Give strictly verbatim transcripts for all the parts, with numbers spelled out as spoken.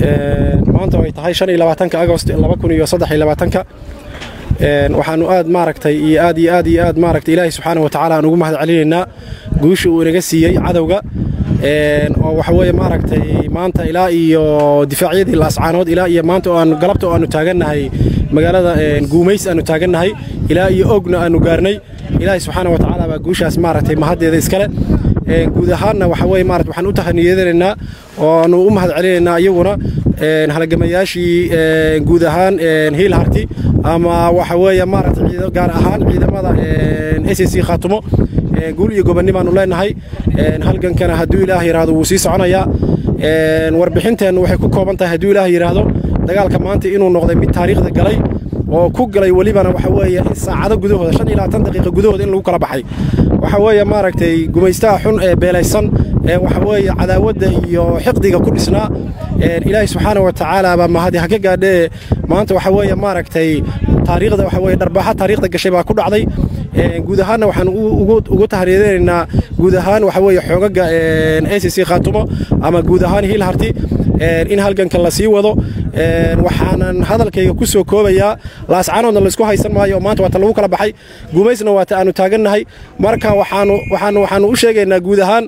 maanta way tahay shan iyo labaatanka Agost laba kun iyo saddex iyo labaatanka waxaanu aad maaragtay iyo aad iyo aad iyo aad maaragtay Ilaahay subxaanahu wa ta'aala aan ugu mahad celinaynaa guusha uu inaga siiyay cadawga oo waxa weeye maaragtay maanta ilaa iyo difaacyadii laascaanood ilaa iyo maanta oo aan galabta oo aanu taagannahay magaalada Guumays aanu taagannahay ilaa iyo ogna aanu gaarnay Ilaahay subxaanahu wa ta'aala baa guushaas maaragtay mahadeeda iskale guud ahaanna waxa weeye maaragtay waxaan u tahniyadeynaa oo aanu u mahad celinaynaa iyaguna halgamayaashii guud ahaan Hiil Harti ama waxa weeye maaragtay ciido gaar ahaan ciidamada S S C Khaatumo guul iyo gobonnimo aanu leenahay halgankana hadduu Ilaahay yiraahdo wuu sii soconayaa warbixinteenu waxay ku kooban tahay hadduu Ilaahay yiraahdo dagaalka maanta inuu noqday mid taariikhda galay oo ku galay walibana waxa weeye saacado gudahooda shan iyo labaatan daqiiqo gudahooda in lagu kala baxay waxa weeye maaragtay gumaystaha xun ee beelaysan ee waxa weeye cadaawadda iyo xiqdiga ku dhisnaa Ilaahay subxaanahu wa ta'aala ba mahadi ha ka gaadhe maanta waxa weeye maaragtay taariikhda waxa weeye darbaaxa taariikhda gashay baa ku dhacday guud ahaanna waxaan ugu ugu tahriideynaa guud ahaan waxa weeye xoogaga S S C Khaatumo ama guud ahaan Hiil Harti in halganka la sii wado waxaanan hadalkayga ku soo koobayaa laascaanoodna la isku haysan maayo maanta waa ta lagu kala baxay Guumaysna waa ta aanu taagannahay marka waxaanu waxaanu waxaanu u sheegaynaa guud ahaan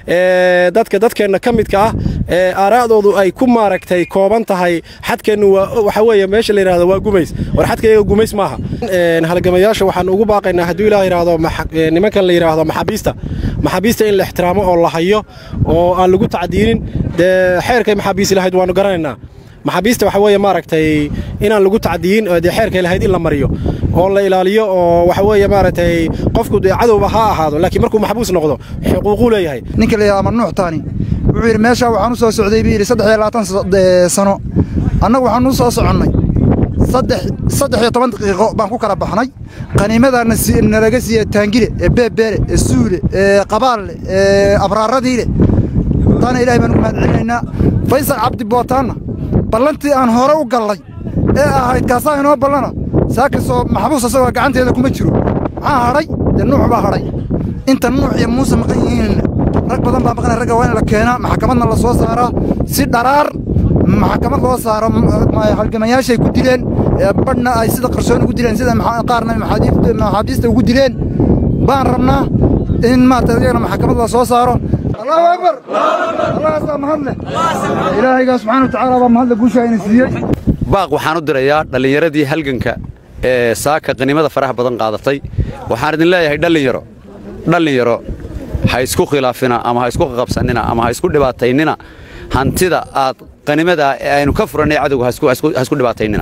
dadka dadkeena ka midka ah aaraadoodu ay ku maaragtay kooban tahay xadkeenu waxa weeye meesha la yiraahdo waa Guumays war xadkayga Guumays maaha halgamayaasha waxaan ugu baaqaynaa hadduu Ilaahay yiraahdo nimanka la yiraahdo maxaabiista maxaabiista in la ixtiraamo oo la hayo oo aan lagu tacdiinin xeerkay maxaabiis lahayd waanu garanaynaa maxaabiista waxa weeye maaragtay inaan lagu tacdiyin oo xeerkay lahayd in la mariyo oo la ilaaliyo oo waxa weeye maaragtay qofku cadowba ha ahaado laakiin markuu maxbuus noqdo xuquuqu leeyahay ninka la yiraahdo Nuux Taani wuxuu yiri meesha waxaan u soo socday biiri saddex iyo labaatan sano annagu waxaan u soo soconnay saddex saddex iyo toban daqiiqo baan ku kala baxnay qaniimadana si nalaga siiyay taangile ee beebere ee suule ee qabaal ee abraaradii taana Ilaahay baan u mahad celinaynaa Faysal Cabdi Bootaana ballantii aan hore u galay ee ahayd kaasa inoo ballana saaka soo maxbuus asagoo gacanteeda kuma jiro maxaa haray Nuux baa haray inta Nuux iyo Muuse maqan yihiin rag badan baa maqan rag waa in la keenaa maxkamadna la soo saaraa si dharaar maxkamad loo saaro halgamayaashay ku dileen badhna ay sida qarsoon ugu dileen sida qaarna maxaabiista ugu dileen baan rabnaa in maanta iyagana maxkamad la soo saaro Allahu akbar Allah subhanahu Ilaahay subhanahu wa ta'ala ba mahad guusha inay siiyay baaq waxaan u dirayaa dhalinyaradii halganka ee saaka qaniimada faraha badan qaadatay waxaan idin leeyahay dhalinyaro dhalinyaro ha isku khilaafina ama ha isku qabsanina ama ha isku dhibaataynina hantida aad qaniimada aynu ka furanay cadawga ha isku ha isku dhibaataynina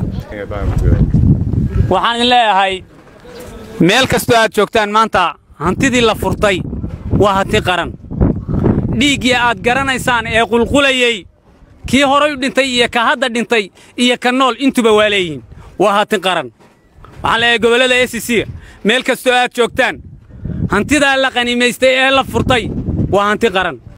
waxaan idin leeyahay meel kasta aad joogtaan maanta hantidii la furtay waa hanti qaran dhiigii aad garanaysaan ee qulqulayay kii horay u dhintay iyo ka hadda dhintay iyo ka nool intuba waa leeyihiin waa hanti qaran waxaan leeyahay gobolada S C meel kasta aad joogtaan hantida la qaniimaystay ee la furtay waa hanti qaran